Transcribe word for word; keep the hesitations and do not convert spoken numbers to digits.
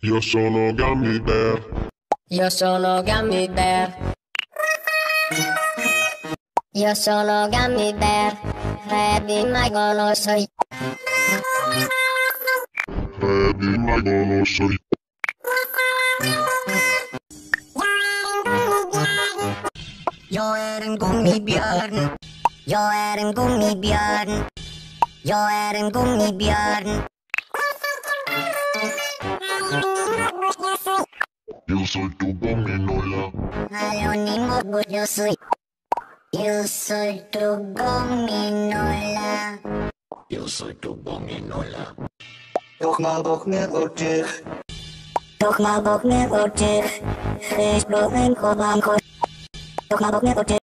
Io sono Gummy Bear. Io sono Gummy Bear. Io sono Gummy Bear. Freddy mai conosco io. Freddy mai conosco io. Jag är en gummibjörn. Jag är en gummibjörn. Jag är en gummibjörn. Yo soy tu gominola. Hallå ni mobbor, jag soy. Yo soy tu gominola. Yo soy tu gominola. Toch bok meer oortje. Toch maar bok meer oortje. Wees brood en kopam. Toch maar bok meer oortje.